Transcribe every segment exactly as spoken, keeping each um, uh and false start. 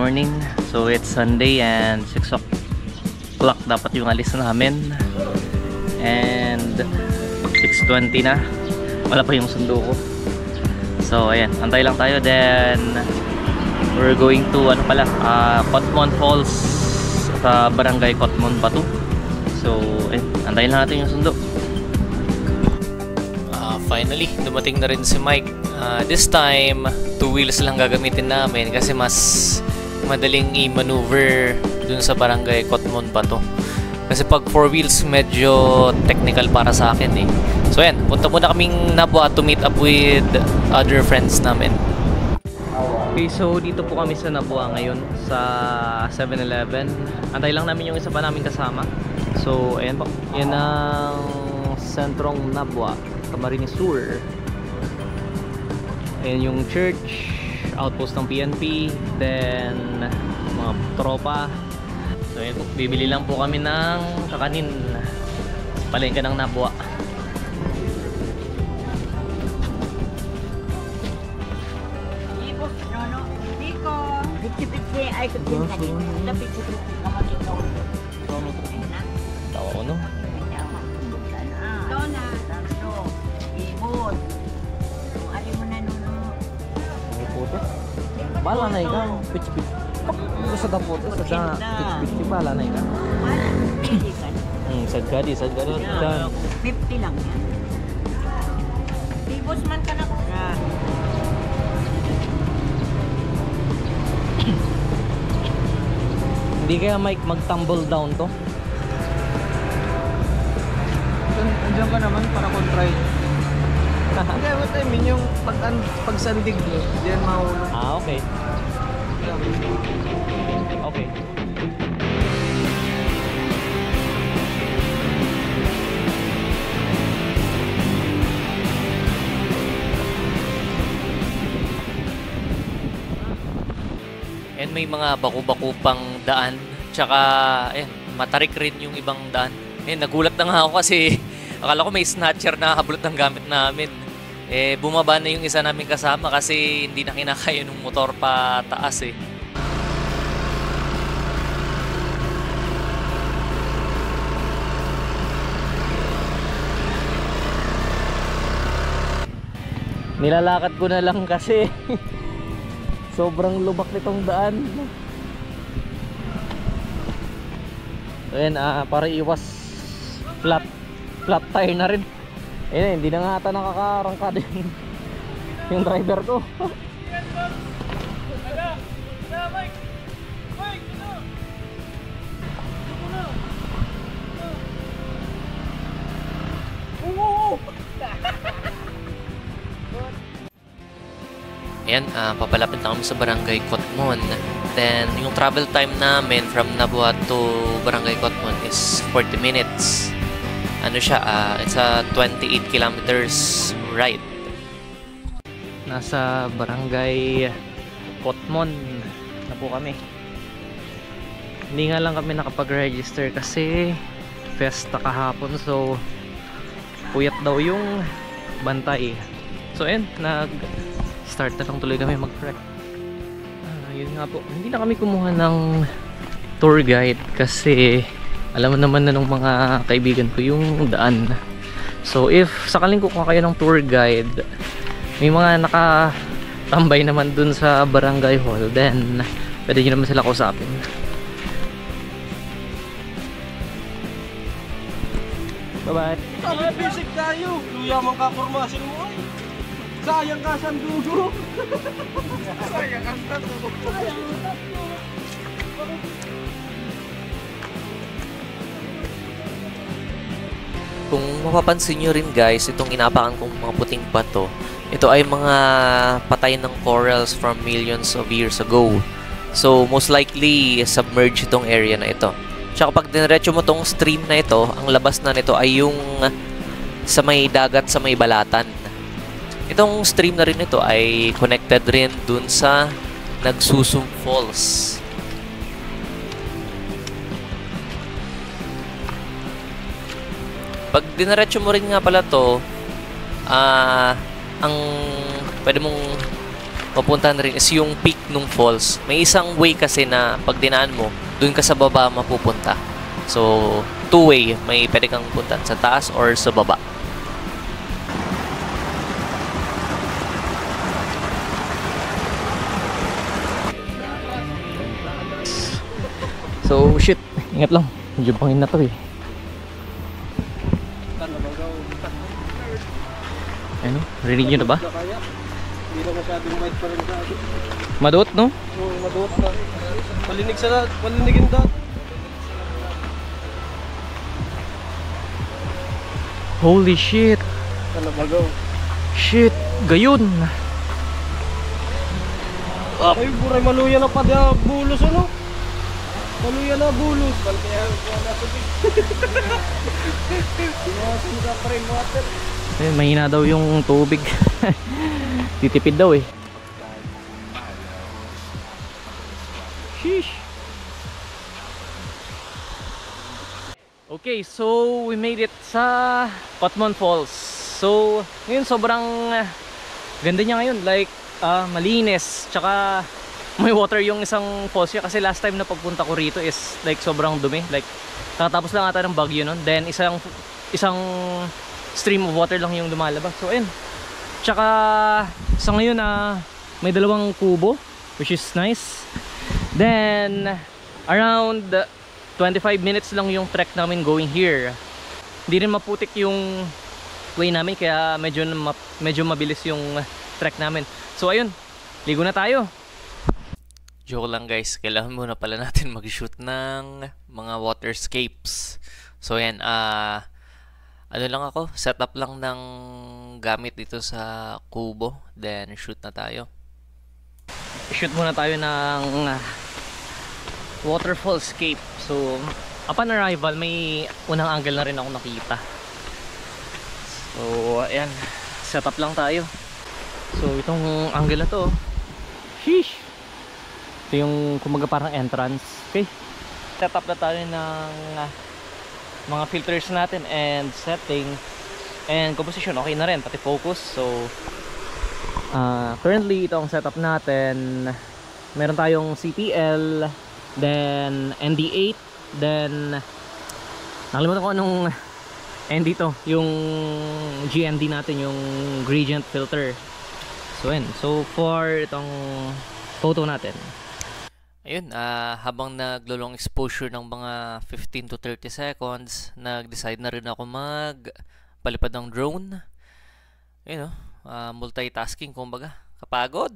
morning. So it's Sunday and six o'clock dapat yung alis namin. And six twenty na. Wala pa yung sundo ko. So ayan, antay lang tayo. Then we're going to ano pala, uh, Cotmon Falls sa Barangay Cotmon Batu. So eh, antayin lang natin yung sundo. Uh, finally, dumating na rin si Mike. Uh, this time, two wheels lang gagamitin namin kasi mas madaling i-maneuver dun sa Barangay Cotmon Batu. Kasi pag four wheels, medyo technical para sa akin eh. So yan, punta muna kaming Nabua to meet up with other friends namin. Okay, so dito po kami sa Nabua ngayon sa seven eleven. Antay lang namin yung isa pa namin kasama. So ayan po, yan ang sentrong Nabua, Camarines Sur. Ayan yung church, outpost ng P N P, then mga tropa. So ayan po, bibili lang po kami ng kakanin, palengke ng Nabua. Ay, kung din na lapit ko naman yung tawag. Tawa ko no? Dona, Dardo, Ibon. Ali mo na nuno. May puto? Bala na ikaw. Pitch-pitch. Ito sa dapoto. Sa pitch-pitch. Bala na ikaw. Hmm, sadgadi, sadgadi. fifty lang yan. Ibos man ka na ko. Hindi kaya Mike mag-tumble down to? Andiyan ka naman para control. Hindi, what I mean, yung pag, pag sandig mo, diyan mahulog. Ah, okay. Okay. And may mga baku-baku pang daan. Tsaka, ayan, matarik rin yung ibang daan. Ayan, nagulat na nga ako kasi akala ko may snatcher na habulot ng gamit namin. Eh, bumaba na yung isa namin kasama kasi hindi na kinakaya ng motor pa taas eh. Nilalakad ko na lang kasi sobrang lubak nitong daan. Ayan, uh, para iwas flat flat tire na rin. Ayan, hindi na nga ata nakakarangkad yung, yung driver ko. Ayan, uh, papalapit na kami sa Barangay Cotmon. Then, yung travel time namin from Nabua to Barangay Cotmon is forty minutes. Ano siya, uh, it's a twenty-eight kilometers ride. Nasa Barangay Cotmon na po kami. Hindi nga lang kami nakapag-register kasi festa kahapon. So, puyat daw yung bantay. So, ayan, nag... start na lang tuloy kami mag-trek. Ah, yun nga po, hindi na kami kumuha ng tour guide kasi alam mo naman na ng mga kaibigan ko yung daan. So if sakaling kukuha kayo ng tour guide, may mga nakatambay naman dun sa barangay hall, then pwede nyo naman sila kausapin. Bye bye. Tama, basic tayo. Luya mong kapormasin mo ay. Sayang ka sa dugo. Sayang ang tatlo. Sayang ang tatlo. Kung mapapansin nyo rin guys, itong inapakan kong mga puting bato, ito ay mga patay ng corals from millions of years ago. So most likely submerged itong area na ito. Tsaka pag dinerecho mo tong stream na ito, ang labas na nito ay yung sa may dagat, sa may balatan. Itong stream na rin ito ay connected rin dun sa Nagsusum Falls. Pag dinaretso mo rin nga pala to, ah, uh, ang pwede mong mapuntahan rin is yung peak nung falls. May isang way kasi na pag dinaan mo, dun ka sa baba mapupunta. So, two way, may pwede kang punta sa taas or sa baba. So, shit. Ingat lang. Medyo bangin na to eh. Ano? Rinig nyo na ba? Hindi na masyadong white pa rin sa akin. Maduot, no? Oo, maduot na. Palinig sa lahat. Palinigin dahil. Holy shit. Kalabagaw. Shit. Gayon. Ay, buray maluya na pa diya bulos ano? Maluya na bulos. Balkaya wala tubig. Binawasan ka pa rin water. Eh, mahina daw yung tubig. Titipid daw eh. Sheesh. Okay, so we made it sa Patmon Falls. So, ngayon sobrang ganda niya ngayon. Like, uh, malinis. Tsaka may water yung isang falls niya. Kasi last time na pagpunta ko rito is like sobrang dumi. Like, kakatapos lang ata ng bagyo nun. Then, isang, isang stream of water lang yung lumalabas. So, ayun. Tsaka, sa ngayon, uh, may dalawang kubo. Which is nice. Then, around twenty-five minutes lang yung trek namin going here. Hindi rin maputik yung way namin. Kaya medyo, medyo mabilis yung trek namin. So, ayun. Ligo na tayo. Joke lang guys, kailangan muna pala natin mag-shoot ng mga waterscapes. So yan, ah uh, ano lang ako, setup lang ng gamit dito sa kubo, then shoot na tayo. Shoot muna tayo ng waterfallscape. So, upon arrival, may unang angle na rin ako nakita. So, ayan, setup lang tayo. So, itong angle na to, sheesh! Ito yung kumaga parang entrance. Okay, set up na tayo ng uh, mga filters natin and setting and composition. Okay na rin, pati focus. So uh, currently ito ang setup natin. Meron tayong C P L, then N D eight, then nakalimutan ko anong N D to, yung G N D natin, yung gradient filter. So yun, so for itong photo natin, ayun, uh, habang naglo-long exposure ng mga fifteen to thirty seconds, nag-decide na rin ako magpalipad ng drone. Ayun, uh, multitasking kumbaga, kapagod.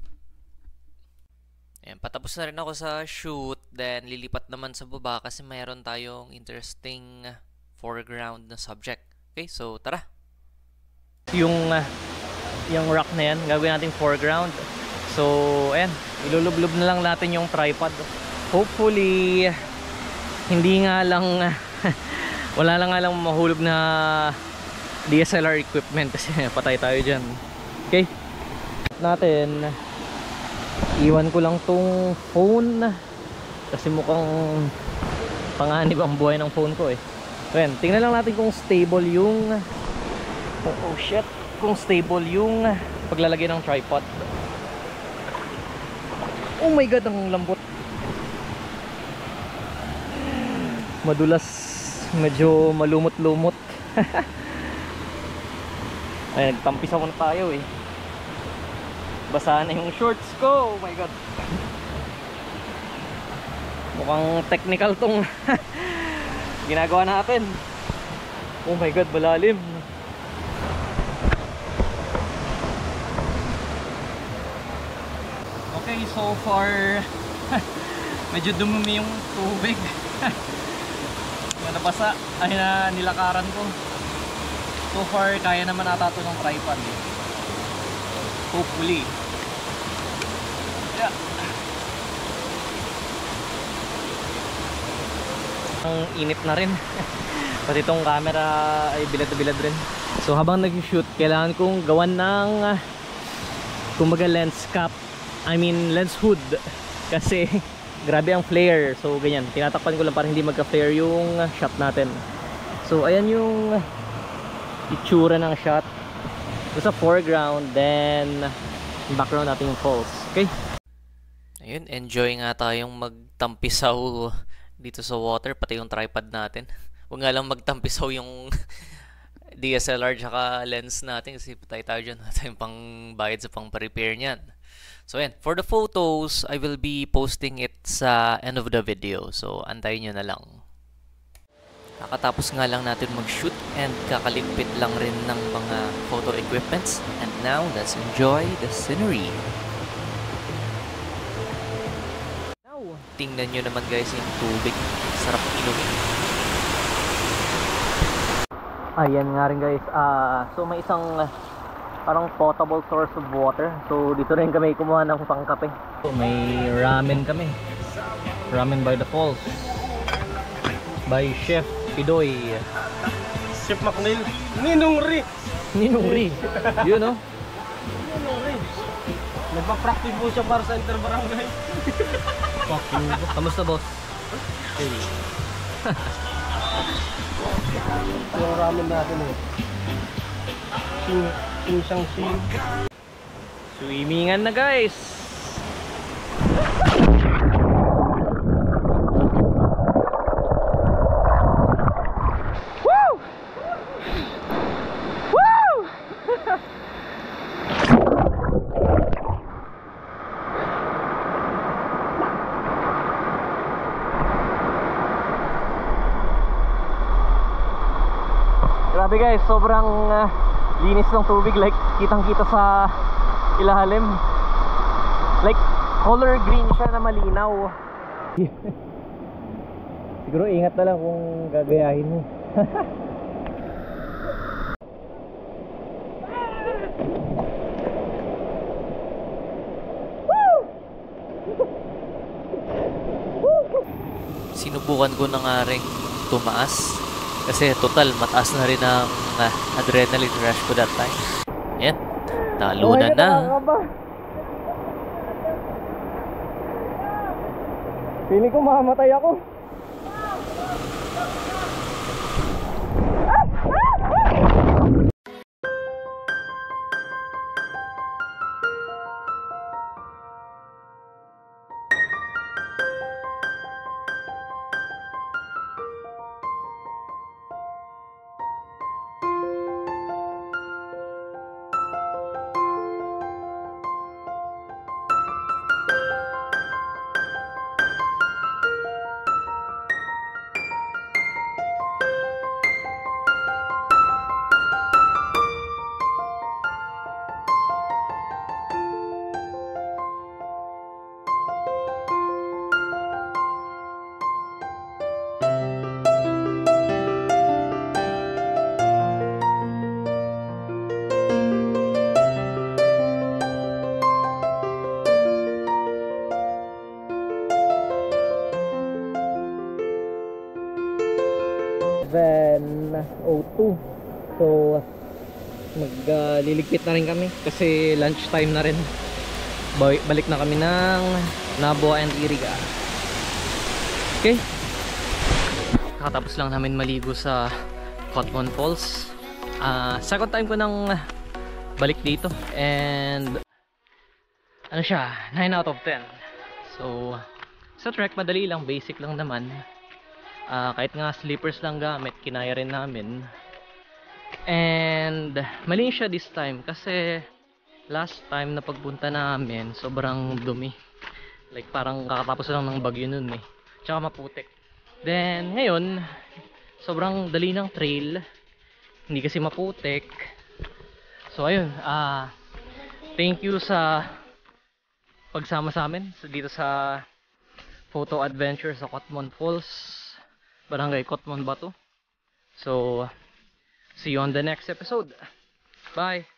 Ayun, patapos na rin ako sa shoot, then lilipat naman sa baba kasi mayroon tayong interesting foreground na subject. Okay, so tara. Yung uh, yung rock na yan, gagawin nating foreground. So, ayan, ilulublob na lang natin yung tripod. Hopefully, hindi nga lang, wala lang nga lang mahulog na D S L R equipment kasi patay tayo dyan. Okay, natin, iwan ko lang tong phone kasi mukhang panganib ang buhay ng phone ko eh. So, ayan, tingnan lang natin kung stable yung, oh, oh shit, kung stable yung paglalagay ng tripod. Oh my god, ang lambot. Madulas, medyo malumot-lumot. Ay, nagtampisa muna tayo eh. Basa na yung shorts ko. Oh my god. Mukhang technical tong ginagawa natin. Oh my god, malalim. Okay, so far medyo dumumi yung tubig. Nabasa, ay na nilakaran ko. So far kaya naman ata ito ng tripod. Hopefully. Yeah. Ang init na rin. Pati itong camera ay bilad na bilad rin. So habang nag-shoot, kailangan kong gawan ng kumbaga lens cap, I mean lens hood, kasi grabe ang flare. So ganyan, tinatakpan ko lang para hindi magka-flare yung shot natin. So ayan yung itsura ng shot. So sa foreground, then Yung background natin yung falls. Okay? Ayun, enjoy nga tayong magtampisaw dito sa water, pati yung tripod natin. Huwag nga lang magtampisaw yung D S L R tsaka lens natin kasi patay tayo dyan. Tayo pang bayad sa pang repair niyan. So yan, for the photos, I will be posting it sa end of the video. So antayin nyo na lang. Kakatapos nga lang natin mag-shoot and kakaligpit lang rin ng mga photo equipments. And now, let's enjoy the scenery. Tingnan nyo naman guys yung tubig. Sarap inumin. Ayan nga rin guys. Uh, so may isang uh, parang potable source of water. So dito rin kami kumuha ng pangkape. So may ramen kami. Ramen by the falls. By Chef Pidoy. Chef McNeil. Ninong Ri. Ninong Ri. Yun no? Ninong Ri. Nagpa-practice po siya para sa inter-barangay. Kamusta boss? Hey. Yung ramen natin eh. Sing, sing siyang sing. Swimingan na guys. Woo! Woo! Grabe guys, sobrang uh, linis ng tubig, like kitang-kita sa ilalim. Like color green siya na malinaw. Siguro ingat na lang kung gagayahin mo. Sinubukan ko na nga rin tumaas. Kasi total, mataas na rin ang uh, adrenaline rush ko that time. Yan, talunan na. Feeling ko mamamatay ako. seven oh two. So magliligpit uh, na rin kami kasi lunch time na rin. Balik na kami ng Nabua and Iriga. Okay, kakatapos lang namin maligo sa Cotmon Falls. uh, Second time ko nang balik dito and ano siya, nine out of ten. So sa trek madali lang, basic lang naman. Uh, kahit nga slippers lang gamit, kinaya rin namin. And malinis siya this time kasi last time na pagpunta namin sobrang dumi. Like parang kakatapos lang ng bagyo nun eh. Tsaka maputik. Then ngayon sobrang dali ng trail, hindi kasi maputik. So ayun, uh, thank you sa pagsama sa amin dito sa photo adventure sa Cotmon Falls, Barangay Cotmon Bato. So see you on the next episode. Bye.